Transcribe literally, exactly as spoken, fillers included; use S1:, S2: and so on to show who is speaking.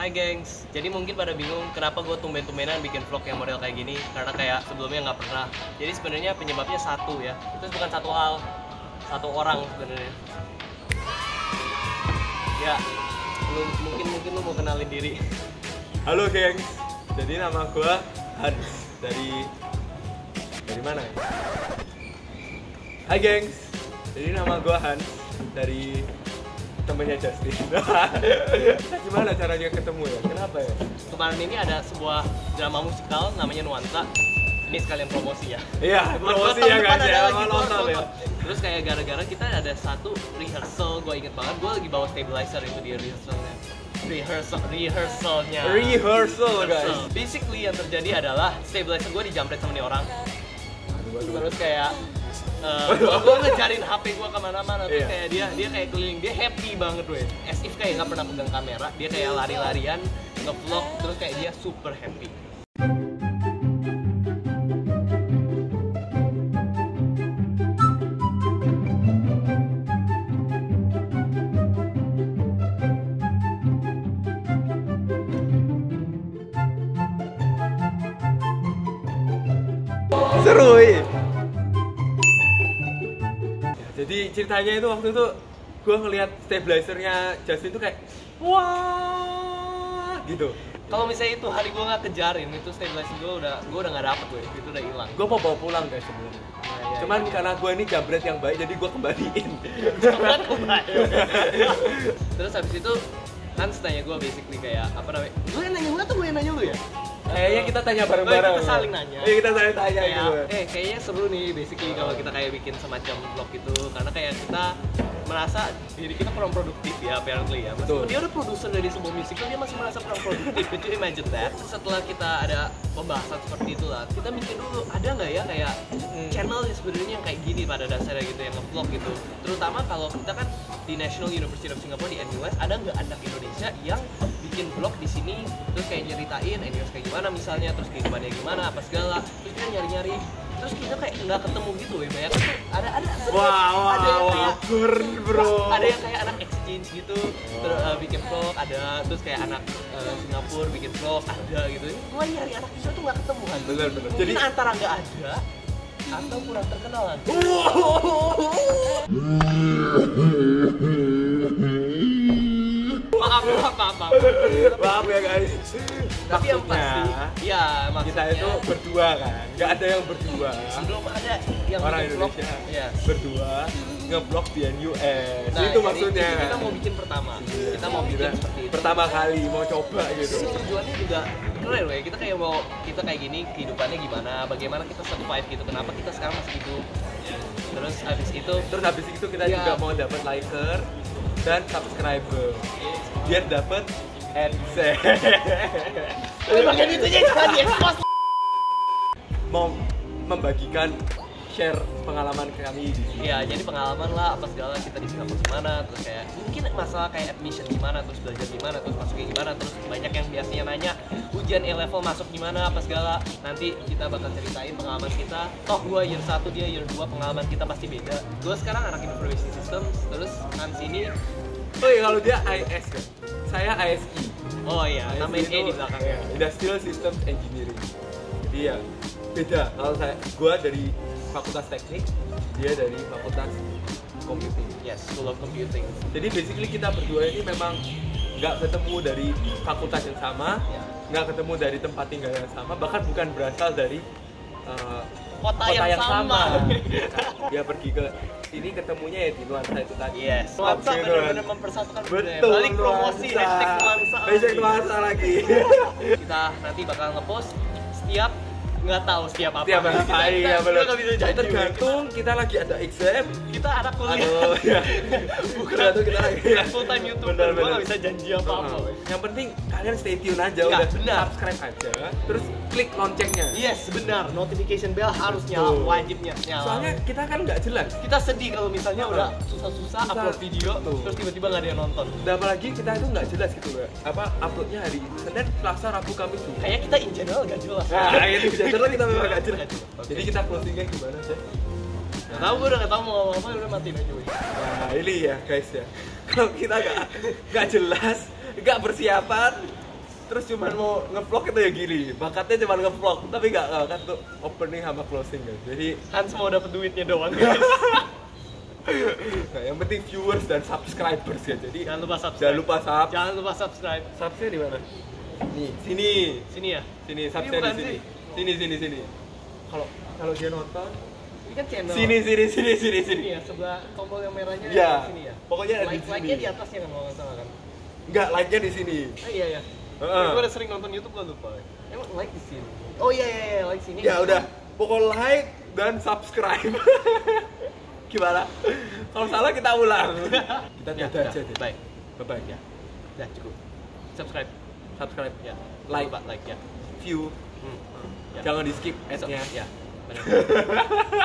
S1: Hai gengs, jadi mungkin pada bingung kenapa gue tumben-tumbenan bikin vlog yang model kayak gini. Karena kayak sebelumnya nggak pernah. Jadi sebenarnya penyebabnya satu ya, itu bukan satu hal, satu orang sebenarnya. Ya, lu, mungkin mungkin lu mau kenalin diri.
S2: Halo gengs, jadi nama gue Hans dari dari mana ya? Hai gengs, jadi nama gue Hans dari temennya Justin. Gimana caranya ketemu ya? Kenapa ya?
S1: Kemarin ini ada sebuah drama musikal namanya Nuansa. Ini sekalian promosi ya.
S2: Iya, promosi ya guys ya, mau nonton ya.
S1: Terus kayak gara-gara kita ada satu rehearsal, gue inget banget, gue lagi bawa stabilizer itu di rehearsalnya. Rehearsal, rehearsalnya.
S2: Rehearsal guys.
S1: Basically yang terjadi adalah stabilizer gue dijamret sama nih orang. Terus kayak Uh, gue ngejarin H P gue kemana-mana, terus
S2: iya.
S1: kayak dia dia kayak keliling, dia happy banget weh, as if kayak nggak pernah pegang kamera, dia kayak lari-larian nge-vlog, terus kayak dia super happy.
S2: Seru ya. Jadi ceritanya itu waktu itu gue ngelihat stabilizernya Justin tuh kayak wah gitu.
S1: Kalau misalnya itu hari gue nggak kejarin, itu stabilizer gue udah gue udah nggak dapet gue, itu udah hilang.
S2: Gue mau bawa pulang guys sebenarnya.
S1: Nah, ya,
S2: Cuman
S1: ya.
S2: karena gue ini jambret yang baik jadi gue kembaliin.
S1: Terus habis itu Hans tanya gue basically kayak apa namanya? Gue yang nanya gue atau gue yang nanya lu ya?
S2: Kayaknya kita tanya bareng-bareng.
S1: Oh, kita saling nanya.
S2: Iya, kita saling tanya
S1: kayak,
S2: gitu.
S1: Eh, kayaknya seru nih basically kalau kita kayak bikin semacam vlog gitu, karena kayak kita merasa diri kita kurang produktif ya apparently ya. Meskipun dia udah produser dari sebuah musical, dia masih merasa kurang produktif. Could you imagine that? Setelah kita ada pembahasan seperti itulah, kita mikir dulu ada nggak ya kayak hmm. channel yang sebenarnya yang kayak gini pada dasarnya gitu, yang nge-vlog gitu. Terutama kalau kita kan di National University of Singapore di N U S, ada nggak anak Indonesia yang bikin vlog di sini terus kayak nyeritain N U S kayak gimana misalnya, terus kehidupannya gimana apa segala, terus kita nyari-nyari, terus kita kayak nggak ketemu gitu ya, banyak tuh ada ada
S2: wow,
S1: ada yang
S2: wow,
S1: kayak
S2: keren, bro.
S1: ada yang kayak anak exchange gitu, terus uh, bikin vlog, ada terus kayak anak uh, Singapura bikin vlog, ada gitu. Gua nyari anak Indonesia tuh nggak ketemu kan.
S2: Bener bener.
S1: Mungkin
S2: Jadi
S1: antara nggak ada atau kurang terkenal kan. Maaf, maaf, maaf, maaf.
S2: maaf ya guys.
S1: Tapi yang pasti, ya maksudnya
S2: kita itu berdua kan, nggak ada yang berdua.
S1: belum ada yang
S2: Orang
S1: bikin vlog.
S2: Indonesia
S1: Ya.
S2: berdua nge-vlog di N U S.
S1: Nah,
S2: itu
S1: jadi
S2: maksudnya.
S1: kita mau bikin pertama. Kita mau bikin
S2: Kita
S1: seperti itu.
S2: pertama kali mau coba gitu.
S1: Ini tujuannya juga keren loh ya. Kita kayak mau kita kayak gini, kehidupannya gimana, bagaimana kita survive gitu. Kenapa kita sekarang masih hidup. Terus habis itu
S2: Terus habis itu kita
S1: ya.
S2: juga mau dapat liker dan subscriber biar dapat adsense.
S1: bagian itunya jangan di-expose.
S2: Mau membagikan share pengalaman kami di sini.
S1: Ya, jadi pengalaman lah apa segala, kita di Singapura gimana, terus kayak mungkin masalah kayak admission gimana, terus belajar gimana, terus masuknya gimana, terus banyak yang biasanya nanya ujian A level masuk gimana apa segala. Nanti kita bakal ceritain pengalaman kita. Toh gua year satu, dia year dua, pengalaman kita pasti beda. Gua sekarang anak information system, terus Hans ini
S2: Oh iya, kalau dia I S kan, saya I S I.
S1: oh iya,
S2: I S I
S1: namanya E
S2: itu,
S1: di belakangnya.
S2: ya, Industrial Systems Engineering. Jadi ya beda. Kalau saya, gua dari Fakultas Teknik, dia dari Fakultas Computing.
S1: Yes, School of Computing.
S2: Jadi basically kita berdua ini memang nggak ketemu dari fakultas yang sama,
S1: Ya.
S2: nggak ketemu dari tempat tinggal yang sama, bahkan bukan berasal dari uh,
S1: Kota, yang, sama.
S2: Dia pergi ke sini ketemunya ya di Nuansa itu tadi.
S1: Yes, Nuansa benar-benar mempersatukan budaya.
S2: Betul.
S1: Balik promosi
S2: Nuansa.
S1: hashtag Nuansa.
S2: Hashtag Nuansa lagi.
S1: Kita nanti bakal ngepost setiap nggak tahu setiap apa.
S2: Tiap hari,
S1: kita,
S2: iya
S1: kita,
S2: benar.
S1: kita nggak bisa janji.
S2: Tergantung kita lagi ada exam.
S1: Kita anak kuliah.
S2: Aduh, ya.
S1: Bukan
S2: Tergantung kita lagi.
S1: full time YouTuber.
S2: Benar,
S1: Gua
S2: benar.
S1: nggak bisa janji apa-apa.
S2: Nah, yang penting kalian stay tune aja,
S1: Ya,
S2: udah
S1: benar.
S2: subscribe aja, terus klik loncengnya.
S1: Yes, benar. Notification bell harus nyala,
S2: Betul.
S1: wajibnya nyala.
S2: Soalnya kita kan nggak jelas.
S1: kita sedih kalau misalnya udah susah-susah
S2: Susah.
S1: upload video,
S2: Betul.
S1: terus tiba-tiba nggak ada yang nonton.
S2: Dan apalagi kita itu nggak jelas gitu loh. Apa uploadnya hari Senin, Selasa, Rabu, Kamis tuh.
S1: Kayak kita in general nggak jelas.
S2: Nah, itu bisa jelas kita memang nggak jelas.
S1: Nggak jelas.
S2: Jadi kita closingnya gimana sih?
S1: Nggak tahu, gue udah nggak tahu mau ngomong apa, udah matiin aja weh.
S2: Nah ini ya guys ya. Kalau kita nggak nggak jelas, nggak persiapan, terus cuman mau ngevlog itu ya gini, bakatnya cuman ngevlog, tapi nggak nggak kan tuh opening sama closing guys. Jadi
S1: Hans mau dapat duitnya doang guys.
S2: nah, yang penting viewers dan subscribers ya. Jadi
S1: Jangan lupa subscribe.
S2: jangan lupa sub.
S1: Jangan lupa subscribe.
S2: Subsnya di mana? Nih, sini.
S1: Sini ya.
S2: Sini
S1: Ini
S2: subsnya
S1: bukan
S2: di sini.
S1: sih.
S2: Sini sini sini. Kalau kalau dia nonton
S1: Ini kan channel.
S2: sini sini sini sini sini.
S1: Sini ya, sebelah tombol yang merahnya
S2: Iya.
S1: di sini ya.
S2: Pokoknya ada di
S1: Like
S2: sini.
S1: like-nya di atasnya kan kalau nggak salah kan.
S2: Enggak, like-nya di sini.
S1: Ah iya ya.
S2: Heeh.
S1: Gue udah sering nonton YouTube gak lupa. Emang like di sini. Oh iya iya, iya. Like sini.
S2: Ya udah, pokok like dan subscribe. Gimana? Kalau salah kita ulang. Kita
S1: Ya,
S2: dadah
S1: ya,
S2: aja deh.
S1: baik.
S2: Bye-bye ya.
S1: Ya cukup. Subscribe.
S2: Subscribe,
S1: Ya.
S2: like,
S1: Lupa, like ya.
S2: view.
S1: Hmm. Ya.
S2: Jangan di skip
S1: Besok.
S2: ad-nya.
S1: Ya. Benar.